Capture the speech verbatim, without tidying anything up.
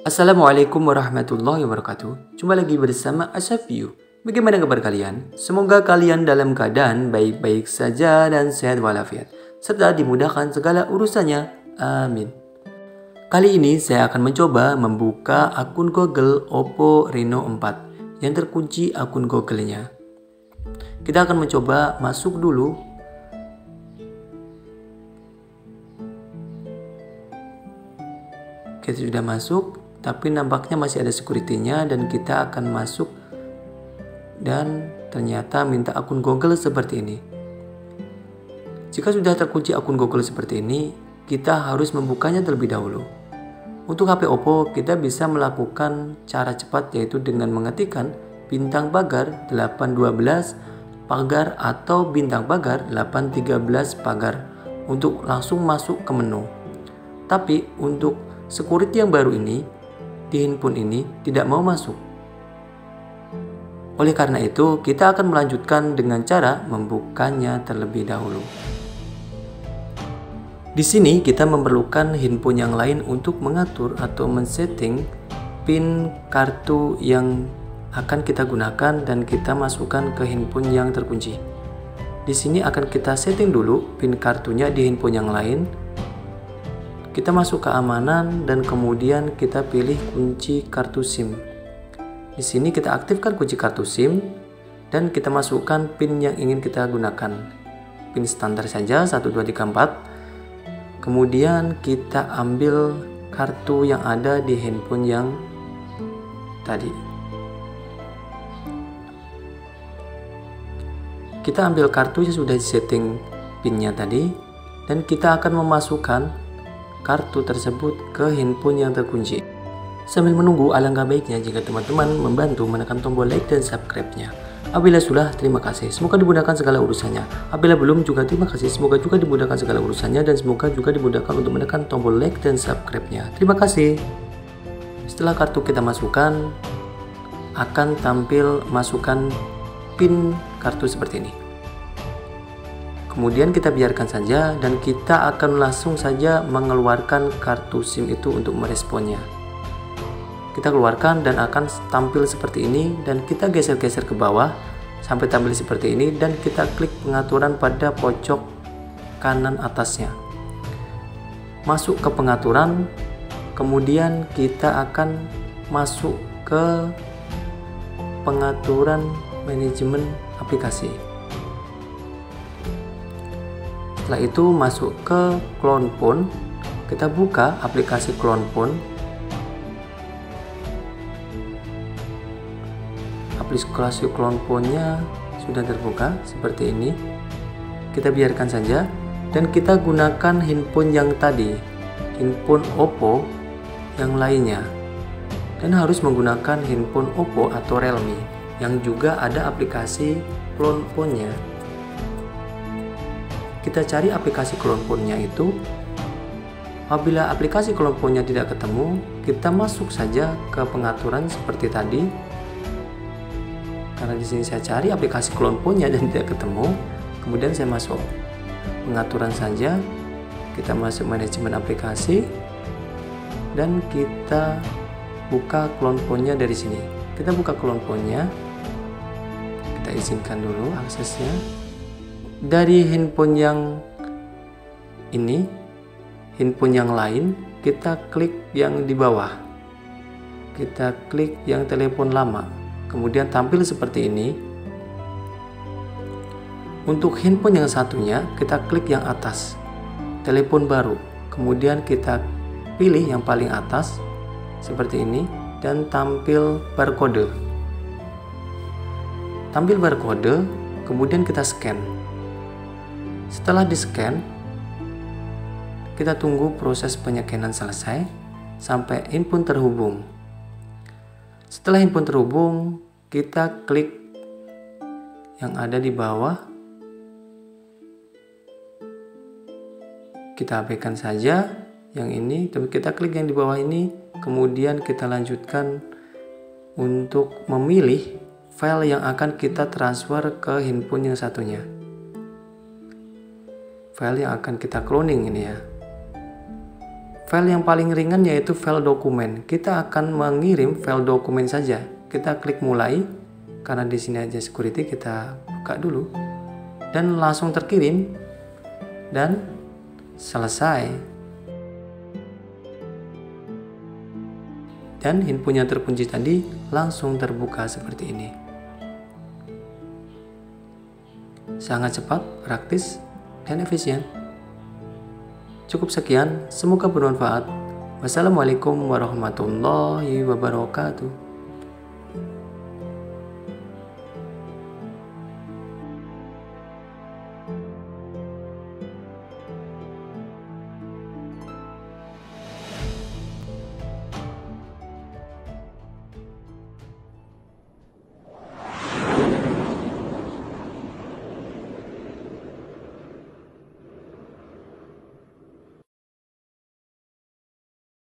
Assalamualaikum warahmatullahi wabarakatuh. Jumpa lagi bersama Asyafiu. Bagaimana kabar kalian? Semoga kalian dalam keadaan baik-baik saja dan sehat walafiat, serta dimudahkan segala urusannya. Amin. Kali ini saya akan mencoba membuka akun Google Oppo Reno empat yang terkunci akun Google-nya. Kita akan mencoba masuk dulu. Kita sudah masuk, tapi nampaknya masih ada security-nya dan kita akan masuk dan ternyata minta akun Google seperti ini. Jika sudah terkunci akun Google seperti ini, kita harus membukanya terlebih dahulu. Untuk H P Oppo, kita bisa melakukan cara cepat yaitu dengan mengetikkan bintang pagar delapan satu dua pagar atau bintang pagar delapan tiga belas pagar untuk langsung masuk ke menu. Tapi untuk security yang baru ini, di handphone ini tidak mau masuk. Oleh karena itu, kita akan melanjutkan dengan cara membukanya terlebih dahulu. Di sini kita memerlukan handphone yang lain untuk mengatur atau men-setting PIN kartu yang akan kita gunakan dan kita masukkan ke handphone yang terkunci. Di sini akan kita setting dulu PIN kartunya di handphone yang lain. Kita masuk ke keamanan dan kemudian kita pilih kunci kartu SIM. Di sini kita aktifkan kunci kartu SIM dan kita masukkan PIN yang ingin kita gunakan. PIN standar saja satu dua tiga empat. Kemudian kita ambil kartu yang ada di handphone yang tadi. Kita ambil kartu yang sudah disetting PIN-nya tadi dan kita akan memasukkan kartu tersebut ke handphone yang terkunci. Sambil menunggu, alangkah baiknya jika teman-teman membantu menekan tombol like dan subscribe-nya. Apabila sudah, terima kasih. Semoga dimudahkan segala urusannya. Apabila belum juga terima kasih. Semoga juga dimudahkan segala urusannya dan semoga juga dimudahkan untuk menekan tombol like dan subscribe-nya. Terima kasih. Setelah kartu kita masukkan, akan tampil masukkan PIN kartu seperti ini. Kemudian kita biarkan saja dan kita akan langsung saja mengeluarkan kartu SIM itu untuk meresponnya. Kita keluarkan dan akan tampil seperti ini dan kita geser-geser ke bawah sampai tampil seperti ini dan kita klik pengaturan pada pojok kanan atasnya. Masuk ke pengaturan, kemudian kita akan masuk ke pengaturan manajemen aplikasi. Setelah itu masuk ke clone phone, kita buka aplikasi clone phone. Aplikasi clone phone-nya sudah terbuka seperti ini. Kita biarkan saja dan kita gunakan handphone yang tadi, handphone Oppo yang lainnya. Dan harus menggunakan handphone Oppo atau Realme yang juga ada aplikasi clone phone-nya. Kita cari aplikasi clone phone-nya itu. Apabila aplikasi clone phone-nya tidak ketemu, kita masuk saja ke pengaturan seperti tadi. Karena di sini saya cari aplikasi clone phone-nya dan tidak ketemu, kemudian saya masuk pengaturan saja. Kita masuk manajemen aplikasi dan kita buka clone phone-nya dari sini. Kita buka clone phone-nya. Kita izinkan dulu aksesnya. Dari handphone yang ini, handphone yang lain, kita klik yang di bawah. Kita klik yang telepon lama. Kemudian tampil seperti ini. Untuk handphone yang satunya, kita klik yang atas, telepon baru. Kemudian kita pilih yang paling atas seperti ini dan tampil barcode. Tampil barcode, kemudian kita scan. Setelah di-scan, kita tunggu proses penyekianan selesai sampai handphone terhubung. Setelah handphone terhubung, kita klik yang ada di bawah. Kita abaikan saja yang ini, tapi kita klik yang di bawah ini. Kemudian kita lanjutkan untuk memilih file yang akan kita transfer ke handphone yang satunya. File yang akan kita cloning ini ya. File yang paling ringan yaitu file dokumen. Kita akan mengirim file dokumen saja. Kita klik mulai, karena di sini aja security, kita buka dulu dan langsung terkirim dan selesai. Dan handphone yang terkunci tadi langsung terbuka seperti ini. Sangat cepat, praktis, dan efisien. Cukup sekian, semoga bermanfaat. Wassalamualaikum warahmatullahi wabarakatuh.